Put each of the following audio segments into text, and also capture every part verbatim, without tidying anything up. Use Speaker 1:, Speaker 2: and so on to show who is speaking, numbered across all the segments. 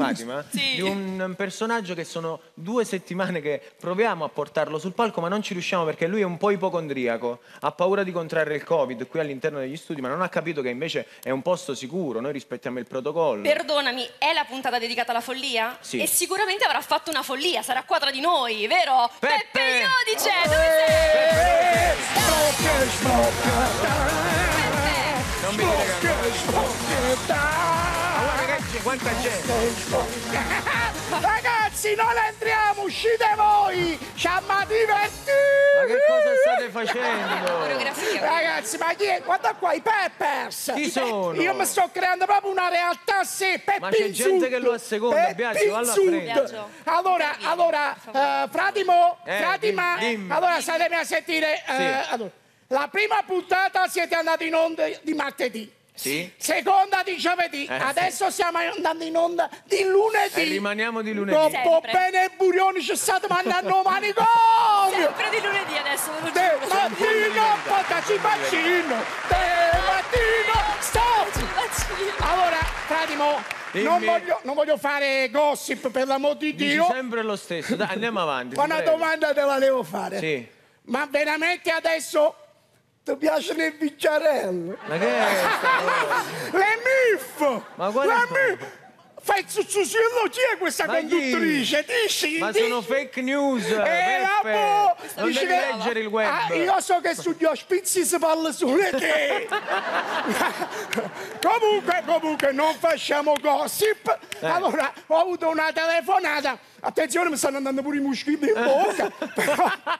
Speaker 1: Fatima,
Speaker 2: sì.
Speaker 1: di un personaggio che sono due settimane che proviamo a portarlo sul palco ma non ci riusciamo perché lui è un po' ipocondriaco, ha paura di contrarre il Covid qui all'interno degli studi ma non ha capito che invece è un posto sicuro, noi rispettiamo il protocollo.
Speaker 2: Perdonami, è la puntata dedicata alla follia?
Speaker 1: Sì.
Speaker 2: E sicuramente avrà fatto una follia, sarà qua tra di noi, vero?
Speaker 1: Peppe,
Speaker 2: Peppe Iodice, dove sei?
Speaker 3: Smocca, smocca,
Speaker 1: non mi dire che...
Speaker 3: smocca,
Speaker 1: Ragazzi, quanta gente!
Speaker 3: ragazzi, non entriamo, uscite voi! Ci amma divertito!
Speaker 1: Ma che cosa state facendo?
Speaker 2: Coreografia.
Speaker 3: Ragazzi, ma chi è? Guarda qua, i Peppers!
Speaker 1: Chi sono?
Speaker 3: Io mi sto creando proprio una realtà a sé, Peppin
Speaker 1: Ma c'è gente che lo asseconda, Biagio, vallo a prendere.
Speaker 2: Biagio.
Speaker 3: Allora,
Speaker 2: Intervieni,
Speaker 3: allora,
Speaker 2: per favore.
Speaker 3: eh, Fratimo,
Speaker 1: Eh,
Speaker 3: Fatima,
Speaker 1: dimmi, dimmi.
Speaker 3: allora statemi a sentire. eh,
Speaker 1: Sì.
Speaker 3: allora, la prima puntata siete andati in onda di martedì.
Speaker 1: Sì?
Speaker 3: Seconda di giovedì,
Speaker 1: Eh,
Speaker 3: adesso stiamo andando in onda di lunedì.
Speaker 1: E rimaniamo di lunedì.
Speaker 3: Dopo
Speaker 2: Sempre.
Speaker 3: bene Burioni ci state mandando manicomio.
Speaker 2: Sempre di lunedì adesso, ve lo
Speaker 3: De
Speaker 2: giuro.
Speaker 3: mattino, potaci bacino. De mattino, stop. Allora, Fratimo, non
Speaker 1: Dimmi.
Speaker 3: voglio, non voglio fare gossip per l'amor di
Speaker 1: Dici
Speaker 3: Dio.
Speaker 1: sempre lo stesso. Dai, andiamo avanti.
Speaker 3: Ma
Speaker 1: ti
Speaker 3: una
Speaker 1: prego.
Speaker 3: domanda te la devo fare.
Speaker 1: Sì.
Speaker 3: Ma veramente adesso ti piacciono i bicciarelli?
Speaker 1: Ma che è sta cosa?
Speaker 3: Le M I F!
Speaker 1: Ma quale
Speaker 3: Le
Speaker 1: M I F?
Speaker 3: M I F! Fai zuzzusillo, chi è questa
Speaker 1: Ma chi?
Speaker 3: conduttrice? Dici,
Speaker 1: Ma
Speaker 3: dici.
Speaker 1: sono fake news,
Speaker 3: Eh,
Speaker 1: Peppe.
Speaker 3: vabbò,
Speaker 1: Non
Speaker 3: dici
Speaker 1: devi
Speaker 3: che-
Speaker 1: leggere il web.
Speaker 3: Ah, io so che sugli ospizi si parla solo te. comunque, comunque, non facciamo gossip.
Speaker 1: Eh.
Speaker 3: Allora, ho avuto una telefonata. Attenzione, mi stanno andando pure i mosquiti in bocca. Però,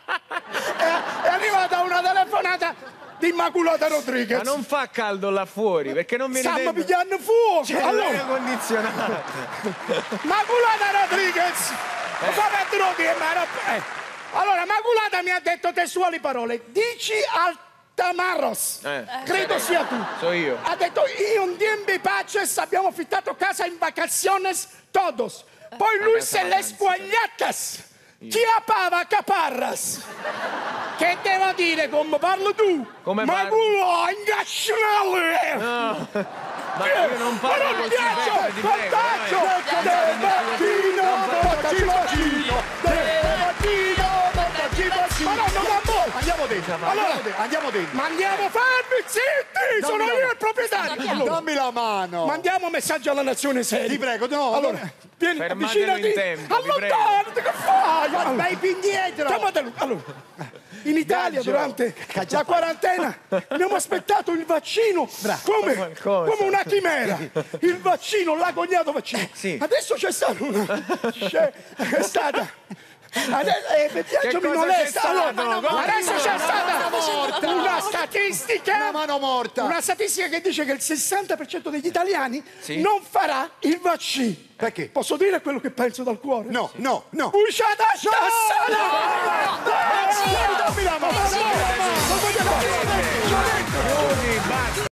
Speaker 3: è, è arrivata una telefonata di Immacolata Rodriguez.
Speaker 1: Ma non fa caldo là fuori, perché non mi
Speaker 3: Stiamo
Speaker 1: ritengo...
Speaker 3: pigliando fuoco.
Speaker 1: C'è
Speaker 3: Allora,
Speaker 1: l'aria condizionata.
Speaker 3: Immacolata Rodriguez.
Speaker 1: Eh.
Speaker 3: Come te lo dico, ma era- eh. Allora, Immacolata mi ha detto testuali parole. Dici al Tamarros.
Speaker 1: Eh.
Speaker 3: Credo sia tu.
Speaker 1: So io.
Speaker 3: Ha detto, io un tiempo di paces abbiamo affittato casa in vacaciones todos. Poi lui se le squagliatas. Chiapava caparras. Che devo dire, come parlo tu?
Speaker 1: Come
Speaker 3: Ma
Speaker 1: parli?
Speaker 3: culo, ingaccinale!
Speaker 1: No. Ma io non
Speaker 3: Ma
Speaker 1: parlo
Speaker 3: non
Speaker 1: così,
Speaker 3: piace,
Speaker 1: Peppe, ti prego.
Speaker 3: contagio!
Speaker 1: dai.
Speaker 3: De mattino, portaci bacino! De mattino, portaci bacino! Ma no, non va molto!
Speaker 4: Andiamo dentro,
Speaker 3: Allora-
Speaker 4: andiamo dentro, andiamo dentro.
Speaker 3: Ma andiamo fermi, zitti! Sono
Speaker 4: Dammi la-
Speaker 3: io il proprietario! Allora,
Speaker 4: Dammi la mano.
Speaker 3: mandiamo messaggio alla nazione seria.
Speaker 4: Ti prego, no,
Speaker 3: Allora,
Speaker 4: allora-
Speaker 3: vieni,
Speaker 1: Fermatelo
Speaker 3: avvicinati.
Speaker 1: in tempo, vi prego.
Speaker 3: Allontanati, che fai?
Speaker 4: Ma vai più indietro.
Speaker 3: Chiamatelo. Allora, in Italia
Speaker 4: Viaggio.
Speaker 3: durante
Speaker 4: Caccia-
Speaker 3: la quarantena abbiamo aspettato il vaccino come,
Speaker 1: qualcosa.
Speaker 3: come una chimera. Il vaccino, l'agognato vaccino.
Speaker 1: sì.
Speaker 3: Adesso c'è stata una... c'è, è stata... Adesso, eh, mi piace,
Speaker 1: Che
Speaker 3: mi
Speaker 1: cosa
Speaker 3: molesta.
Speaker 1: c'è
Speaker 3: Allora,
Speaker 1: stato? Come
Speaker 3: adesso
Speaker 1: no?
Speaker 3: c'è stata
Speaker 4: morta.
Speaker 3: una statistica.
Speaker 4: Una mano morta.
Speaker 3: Una statistica che dice che il sessanta per cento degli italiani
Speaker 1: Sì.
Speaker 3: non farà il vaccino.
Speaker 4: Perché?
Speaker 3: Posso dire quello che penso dal cuore?
Speaker 4: No, no, no.
Speaker 3: Usciata